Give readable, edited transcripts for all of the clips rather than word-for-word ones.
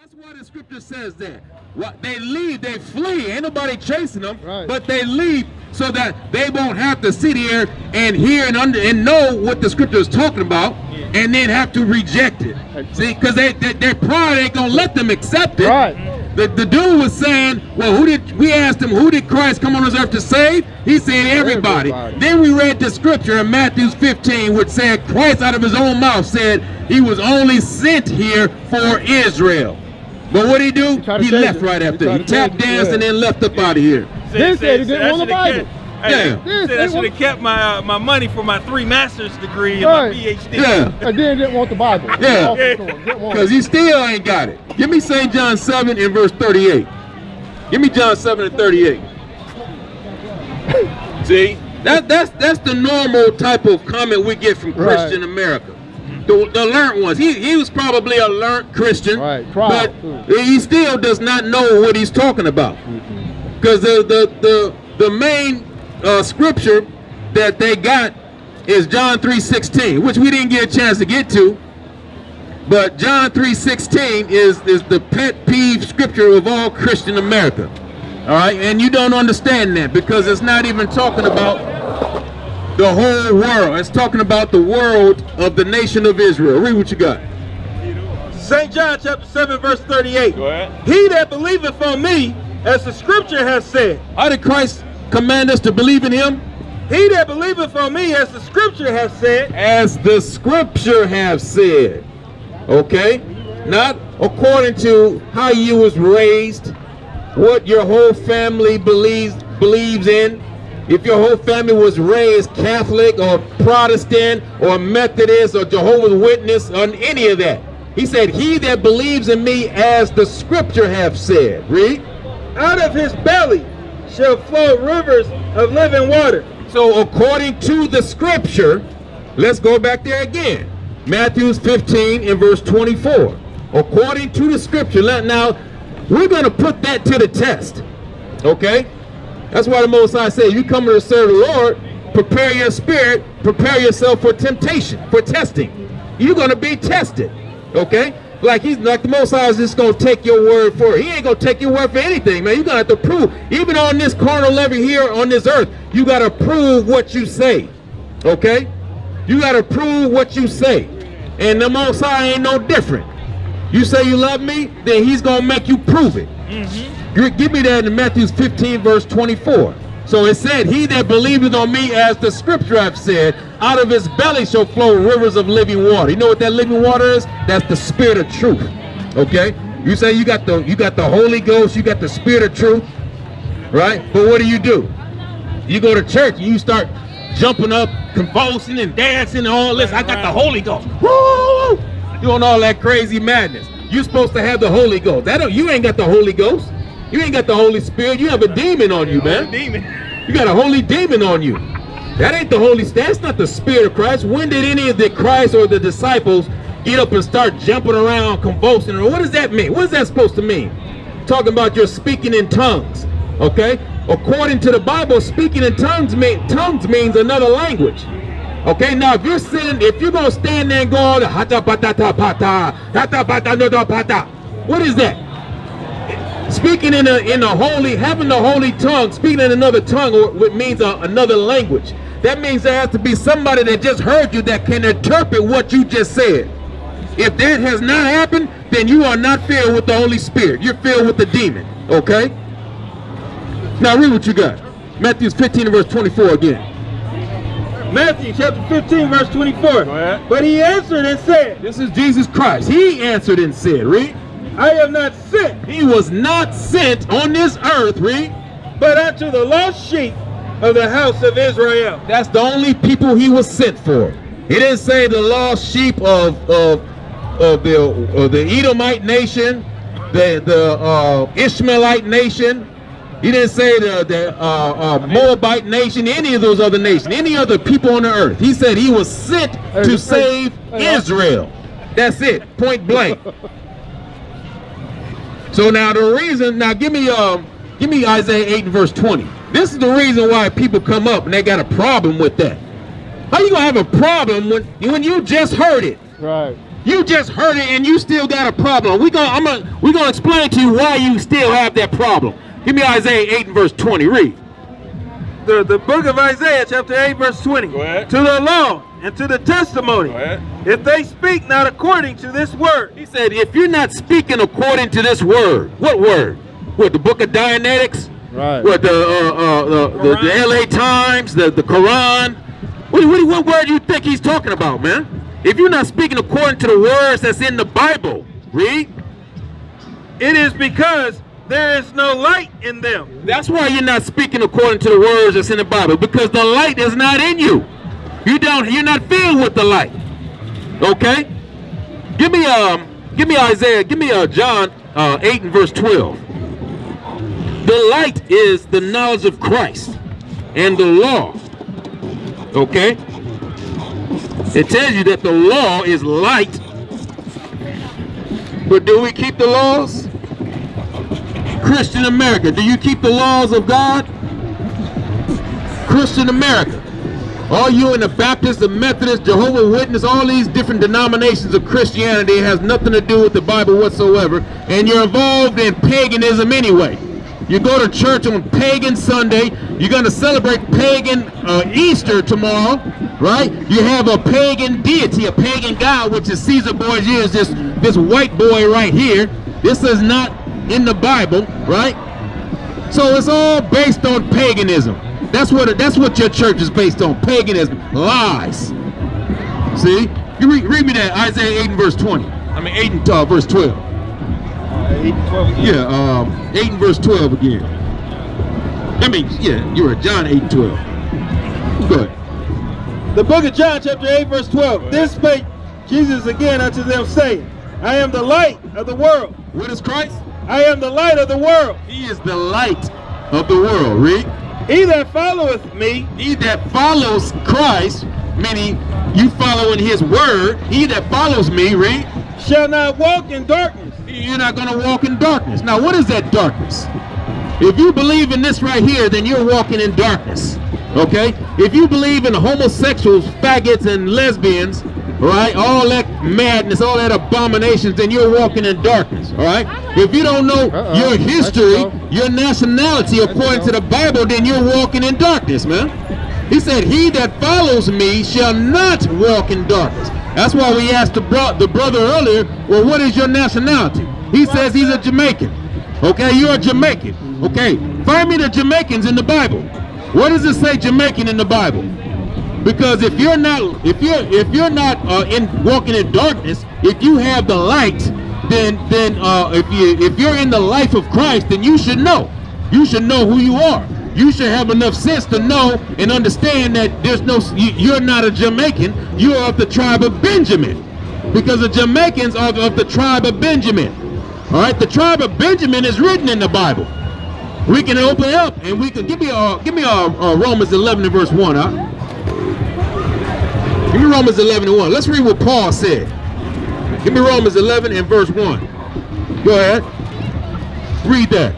That's why the scripture says that. What they leave, they flee. Ain't nobody chasing them, right. But they leave so that they won't have to sit here and hear and know what the scripture is talking about, and then have to reject it. See, because their pride ain't gonna let them accept it. Right. The dude was saying, well, we asked him, who did Christ come on this earth to save? He said everybody. Then we read the scripture in Matthew 15, which said Christ out of his own mouth said he was only sent here for Israel. But what did he do? He left right after. He tap danced and then left up out of here. Then said he didn't want the Bible. Yeah. He said I should have kept my money for my 3 master's degree and my PhD. Yeah. And then didn't want the Bible. Yeah. Because he still ain't got it. Give me St. John 7 and verse 38. Give me John 7 and 38. See? That's the normal type of comment we get from Christian America. The learned ones. He was probably a learned Christian, but he still does not know what he's talking about. Because the main scripture that they got is John 3:16, which we didn't get a chance to get to. But John 3:16 is the pet peeve scripture of all Christian America. All right, and you don't understand that because it's not even talking about the whole world. It's talking about the world of the nation of Israel. Read what you got. St. John chapter 7 verse 38. Go ahead. He that believeth on me, as the scripture has said. How did Christ command us to believe in him? He that believeth on me, as the scripture has said. As the scripture have said. Okay? Not according to how you was raised, what your whole family believes in. If your whole family was raised Catholic or Protestant or Methodist or Jehovah's Witness or any of that. He said, he that believes in me as the scripture have said. Read. Out of his belly shall flow rivers of living water. So according to the scripture, let's go back there again. Matthew 15 and verse 24. According to the scripture. Now, we're going to put that to the test. Okay? That's why the Most High said, you come to serve the Lord, prepare your spirit, prepare yourself for temptation, for testing. You're going to be tested. Okay? Like the Most High is just going to take your word for it. He ain't going to take your word for anything, man. You're going to have to prove, even on this carnal level here on this earth, you got to prove what you say. Okay? You got to prove what you say. And the Most High ain't no different. You say you love me, then he's going to make you prove it. Give me that in Matthew 15 verse 24. So it said, he that believeth on me, as the scripture have said, out of his belly shall flow rivers of living water. You know what that living water is? That's the spirit of truth. Okay? You say you got the Holy Ghost, you got the spirit of truth, right? But what do? You go to church and you start jumping up, convulsing and dancing and all this. I got the Holy Ghost. Woo! Doing all that crazy madness. You're supposed to have the Holy Ghost. You ain't got the Holy Ghost. You ain't got the Holy Spirit. You have a demon on you, man. You got a holy demon on you. That ain't the Holy Spirit. That's not the Spirit of Christ. When did any of the Christ or the disciples get up and start jumping around, convulsing? What does that mean? What is that supposed to mean? Talking about you're speaking in tongues. Okay? According to the Bible, speaking in tongues means another language. Okay, now if you're gonna stand there and go on what is that? Speaking in having the holy tongue, speaking in another tongue, which means another language. That means there has to be somebody that just heard you that can interpret what you just said. If that has not happened, then you are not filled with the Holy Spirit. You're filled with the demon. Okay? Now read what you got. Matthew 15 verse 24 again. Matthew chapter 15 verse 24. But he answered and said. This is Jesus Christ. He answered and said, read. I am not sent. He was not sent on this earth, read. But unto the lost sheep of the house of Israel. That's the only people he was sent for. He didn't say the lost sheep of the Edomite nation, the Ishmaelite nation. He didn't say the Moabite nation, any of those other nations, any other people on the earth. He said he was sent to save Israel. That's it, point blank. So now give me Isaiah 8 and verse 20. This is the reason why people come up and they got a problem with that. How you gonna have a problem when you just heard it? Right. You just heard it and you still got a problem. We're gonna explain to you why you still have that problem. Give me Isaiah 8 and verse 20. Read. The book of Isaiah, chapter 8, verse 20. Go ahead. To the law and to the testimony. Go ahead. If they speak not according to this word. He said, if you're not speaking according to this word, what word? What, the book of Dianetics? Right. What, the LA Times, the Quran? What word do you think he's talking about, man? If you're not speaking according to the words that's in the Bible, read. It is because there is no light in them. That's why you're not speaking according to the words that's in the Bible, because the light is not in you. You're not filled with the light. Okay? Give me Isaiah, give me John 8 and verse 12. The light is the knowledge of Christ and the law. Okay? It tells you that the law is light. But do we keep the laws? Christian America, do you keep the laws of God? Christian America, all you in the Baptist, the Methodist, Jehovah's Witness, all these different denominations of Christianity has nothing to do with the Bible whatsoever, and you're involved in paganism anyway. You go to church on pagan Sunday, you're going to celebrate pagan Easter tomorrow, right? You have a pagan deity, a pagan god, which is Caesar Borgia, this white boy right here. This is not in the Bible, right? So it's all based on paganism. That's what your church is based on, paganism, lies. See? You read me that, Isaiah 8 and verse 20. I mean 8 and verse 12. 8 and 12 again. Yeah, 8 and verse 12 again. I mean, yeah, you're at John 8 and 12. Go ahead. The book of John, chapter 8, verse 12. This spake Jesus again unto them, saying, I am the light of the world. What is Christ? I am the light of the world. He is the light of the world. Read. He that followeth me, He that follows Christ, meaning you following his word, he that follows me, read, shall not walk in darkness. You're not going to walk in darkness. Now, what is that darkness? If you believe in this right here, then you're walking in darkness. Okay? If you believe in homosexuals, faggots, and lesbians, right, all that madness, all that abominations, then you're walking in darkness. All right? If you don't know your history, your nationality according to the Bible, then you're walking in darkness, man. He said, he that follows me shall not walk in darkness. That's why we asked the brother earlier, well, what is your nationality? He says he's a Jamaican. Okay, you're a Jamaican. Okay, find me the Jamaicans in the Bible. What does it say Jamaican in the Bible? Because if you're not walking in darkness, if you have the light, then if you're in the life of Christ, then you should know. You should know who you are. You should have enough sense to know and understand that you're not a Jamaican, you're of the tribe of Benjamin. Because the Jamaicans are of the tribe of Benjamin. All right, the tribe of Benjamin is written in the Bible. We can open it up and we can give me Romans 11 and verse 1. Huh? Give me Romans 11 and 1. Let's read what Paul said. Give me Romans 11 and verse 1. Go ahead. Read that.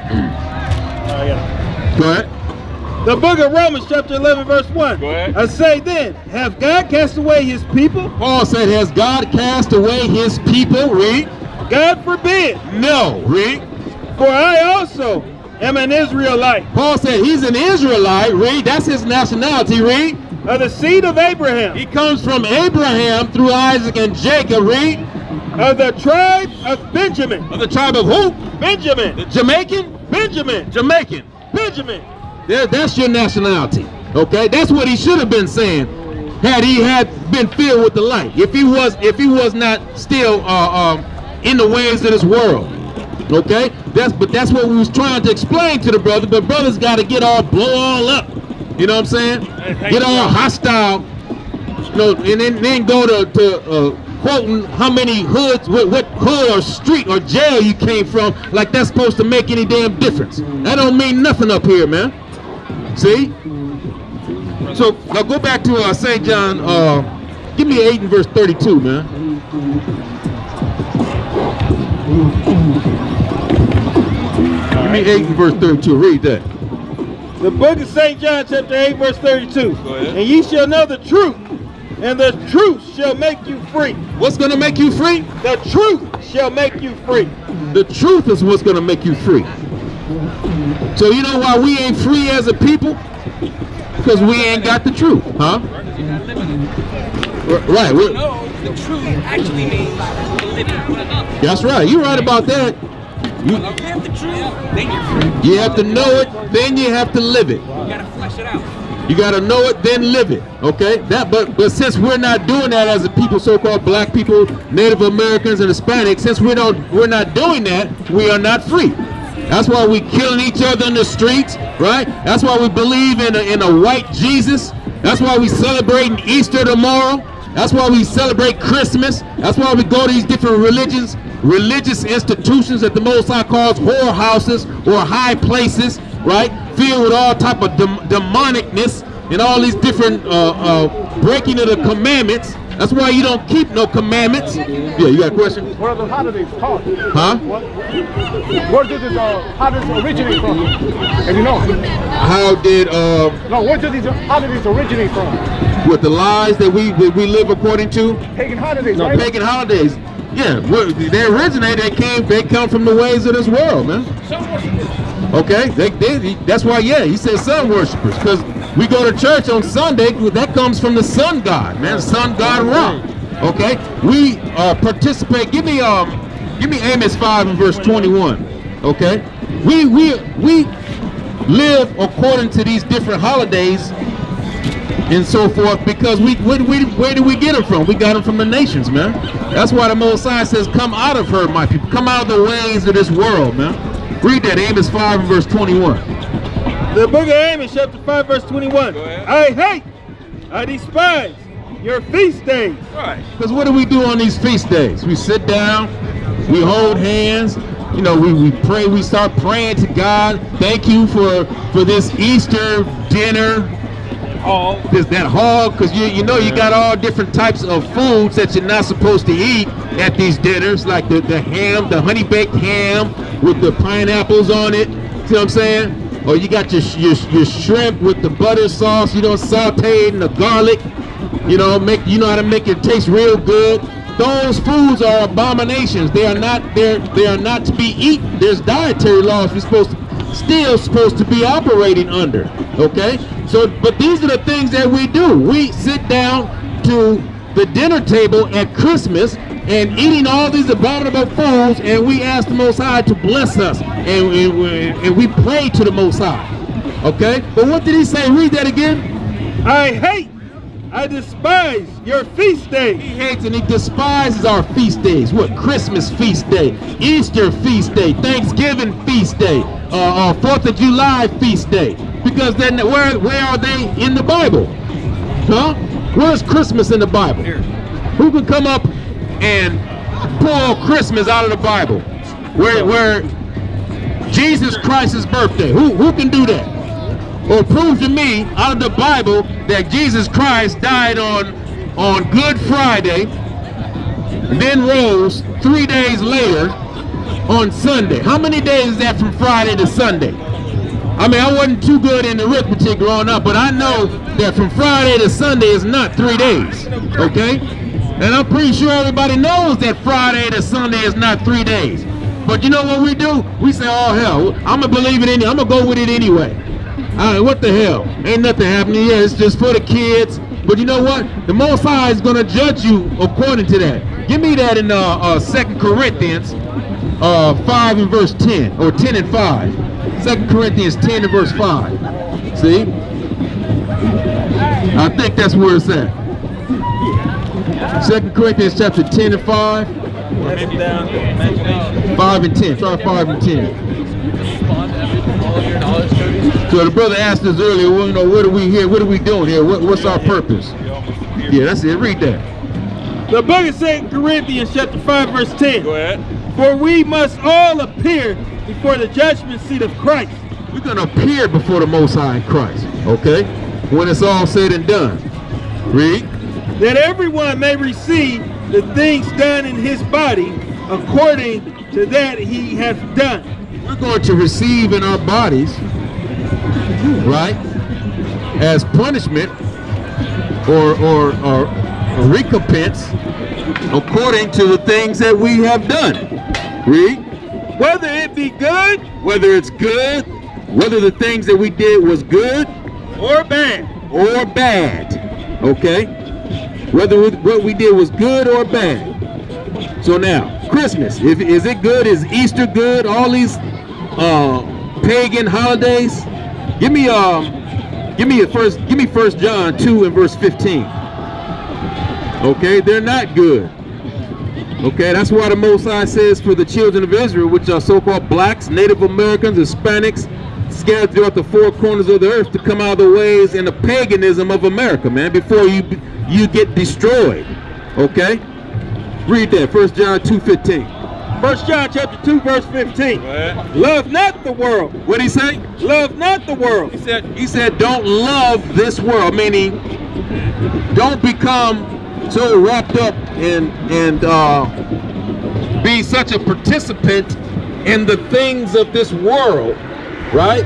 Go ahead. The book of Romans, chapter 11, verse 1. Go ahead. I say then, have God cast away his people? Paul said, has God cast away his people? Read. God forbid. No. Read. For I also am an Israelite. Paul said he's an Israelite. Read. That's his nationality. Read. Of the seed of Abraham. He comes from Abraham through Isaac and Jacob. Read. Of the tribe of Benjamin. Of the tribe of who? Benjamin. The Jamaican? Benjamin. Jamaican. Benjamin. That's your nationality. Okay? That's what he should have been saying had he been filled with the light. If he was not still in the ways of this world. Okay? That's what we was trying to explain to the brother, but brothers got to get all blow all up. You know what I'm saying? Get all hostile. You know, and then go to quoting how many hoods, what hood or street or jail you came from, like that's supposed to make any damn difference. That don't mean nothing up here, man. See? So now go back to St. John. Give me 8 and verse 32, man. Give me 8 and verse 32. Read that. The book of St. John, chapter 8, verse 32. Go ahead. And ye shall know the truth, and the truth shall make you free. What's going to make you free? The truth shall make you free. The truth is what's going to make you free. So you know why we ain't free as a people? Because we ain't got the truth, huh? Right. No, the truth actually means living one another. That's right. You're right about that. You live the truth, then you're free. You have to know it, then you have to live it. You gotta flesh it out. You got to know it, then live it. Okay? But since we're not doing that as a people, so-called black people, Native Americans, and Hispanics, since we're not doing that, we are not free. That's why we killing each other in the streets, right? That's why we believe in a white Jesus. That's why we celebrating Easter tomorrow. That's why we celebrate Christmas. That's why we go to these different religious institutions that the Most High calls whorehouses or high places, right? Filled with all type of demonicness and all these different breaking of the commandments. That's why you don't keep no commandments. Yeah, you got a question? Where are the holidays taught? Huh? Where did these holidays originate from? And you know? How did No, where did these holidays originate from? with the lies that we live according to? Pagan holidays, No, right? pagan holidays. Yeah, they originated. They come from the ways of this world, man. Okay, that's why. Yeah, he said sun worshipers, because we go to church on Sunday. That comes from the sun god, man. The sun god Ra. Okay, we participate. Give me Amos 5 and verse 21. Okay, we live according to these different holidays and so forth, because where do we get them from? We got them from the nations, man. That's why the Most High says, come out of her, my people. Come out of the ways of this world, man. Read that, Amos 5 and verse 21. The book of Amos, chapter 5, verse 21. I despise your feast days. Right. Because what do we do on these feast days? We sit down, we hold hands, you know, we pray, we start praying to God. Thank you for this Easter dinner. That hog, because you know you got all different types of foods that you're not supposed to eat at these dinners, like the ham, the honey baked ham with the pineapples on it. See what I'm saying? Or you got your shrimp with the butter sauce, you know, sauteed and the garlic. You know, how to make it taste real good. Those foods are abominations. They are not to be eaten. There's dietary laws we're still supposed to be operating under. Okay? So, but these are the things that we do. We sit down to the dinner table at Christmas and eating all these abominable foods, and we ask the Most High to bless us, and we pray to the Most High. Okay? But what did he say? Read that again. I despise your feast days. He hates and he despises our feast days. What? Christmas feast day, Easter feast day, Thanksgiving feast day, 4th of July feast day. Because then where are they in the Bible? Huh? Where's Christmas in the Bible? Who can come up and pull Christmas out of the Bible? Where Jesus Christ's birthday? Who can do that? Or prove to me out of the Bible that Jesus Christ died on Good Friday, then rose 3 days later on Sunday. How many days is that from Friday to Sunday? I mean, I wasn't too good in arithmetic growing up, but I know that from Friday to Sunday is not 3 days, okay? And I'm pretty sure everybody knows that Friday to Sunday is not 3 days. But you know what we do? We say, oh hell, I'm gonna believe it anyway. I'm gonna go with it anyway. All right, what the hell? Ain't nothing happening. Yeah, it's just for the kids. But you know what? The Most High is gonna judge you according to that. Give me that in 2 Corinthians 5 and verse 10, or 10 and 5. 2 Corinthians 10 and verse 5. See? I think that's where it's at. 2 Corinthians chapter 10 and 5. 5 and 10. Try 5 and 10. So the brother asked us earlier, well, you know, what are we here? What are we doing here? What's our purpose? Yeah, that's it. Read that. The book of 2 Corinthians chapter 5 verse 10. Go ahead. For we must all appear before the judgment seat of Christ. We're going to appear before the Most High in Christ, okay? When it's all said and done. Read. That everyone may receive the things done in his body according to that he hath done. We're going to receive in our bodies, right, as punishment or recompense according to the things that we have done. Read. Whether it be good Whether it's good, whether the things that we did was good or bad. or bad. Okay? Whether what we did was good or bad. So now, Christmas, is it good? Is Easter good? All these pagan holidays? Give me 1 John 2 and verse 15. Okay, they're not good. Okay, that's why the Most High says for the children of Israel, which are so-called blacks, Native Americans, Hispanics, scattered throughout the four corners of the earth, to come out of the ways and the paganism of America, man, before you get destroyed. Okay? Read that, 1 John 2:15. 1 John chapter 2 verse 15. Love not the world. What did he say? Love not the world. He said don't love this world, meaning don't become so wrapped up and be such a participant in the things of this world, right?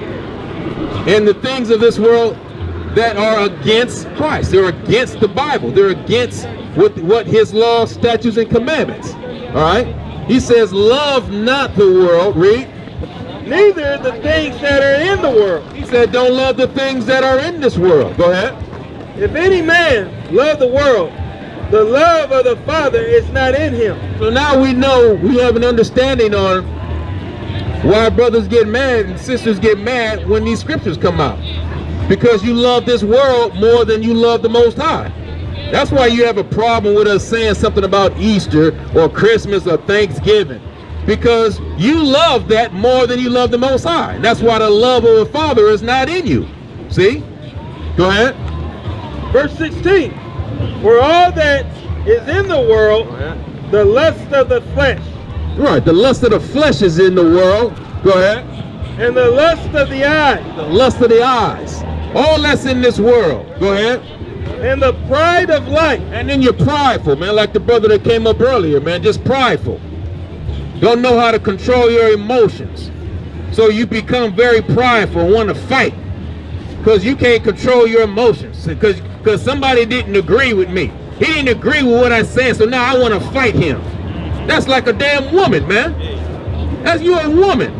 And the things of this world that are against Christ. They're against the Bible. They're against what his laws, statutes, and commandments. All right? He says, love not the world. Read. Neither the things that are in the world. He said, don't love the things that are in this world. Go ahead. If any man love the world, the love of the Father is not in him. So now we know, we have an understanding on why brothers get mad and sisters get mad when these scriptures come out. Because you love this world more than you love the Most High. That's why you have a problem with us saying something about Easter or Christmas or Thanksgiving. Because you love that more than you love the Most High. That's why the love of the Father is not in you. See? Go ahead. Verse 16. For all that is in the world, the lust of the flesh. Right, the lust of the flesh is in the world. Go ahead. And the lust of the eyes. The lust of the eyes. All that's in this world. Go ahead. And the pride of life. And then you're prideful, man, like the brother that came up earlier, man, just prideful. Don't know how to control your emotions. So you become very prideful and want to fight. Because you can't control your emotions. Because somebody didn't agree with me. He didn't agree with what I said, so now I want to fight him. That's like a damn woman, man. That's you a woman.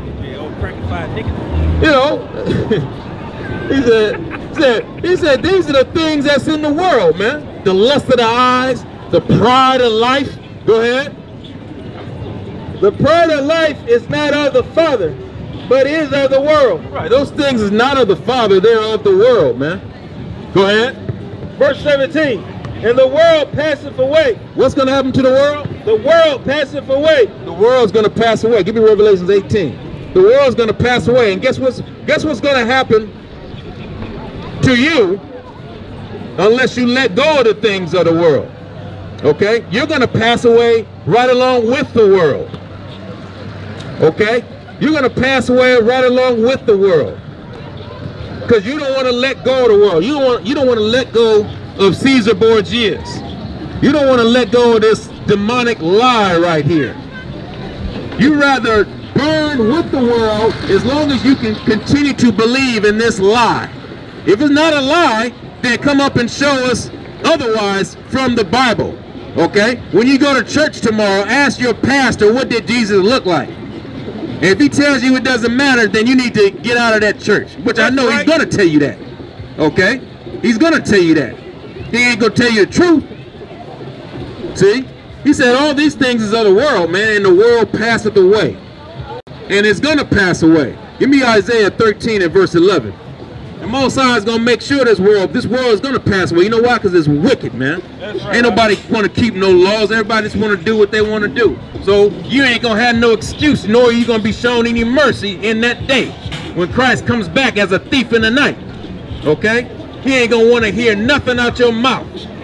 You know, he said, these are the things that's in the world, man. The lust of the eyes, the pride of life. Go ahead. The pride of life is not of the Father, but is of the world. Right, those things is not of the Father, they're of the world, man. Go ahead. Verse 17. And the world passeth away. What's going to happen to the world? The world passeth away. The world's going to pass away. Give me Revelations 18. The world's going to pass away. And guess what's going to happen to you unless you let go of the things of the world? Okay? You're going to pass away right along with the world. Okay? You're going to pass away right along with the world. Because you don't want to let go of the world. You don't want to let go of Caesar Borgias. You don't want to let go of this demonic lie right here. You rather burn with the world as long as you can continue to believe in this lie. If it's not a lie, then come up and show us otherwise from the Bible. Okay? When you go to church tomorrow, ask your pastor, what did Jesus look like? And if he tells you it doesn't matter, then you need to get out of that church. Which I know he's going to tell you that. Okay? He's going to tell you that. He ain't going to tell you the truth. See? He said all these things is of the world, man, and the world passeth away. And it's going to pass away. Give me Isaiah 13 and verse 11. The Most High is going to make sure this world is going to pass away. You know why? Because it's wicked, man. Right. Ain't nobody want to keep no laws. Everybody just want to do what they want to do. So you ain't going to have no excuse, nor are you going to be shown any mercy in that day when Christ comes back as a thief in the night. Okay? He ain't going to want to hear nothing out your mouth.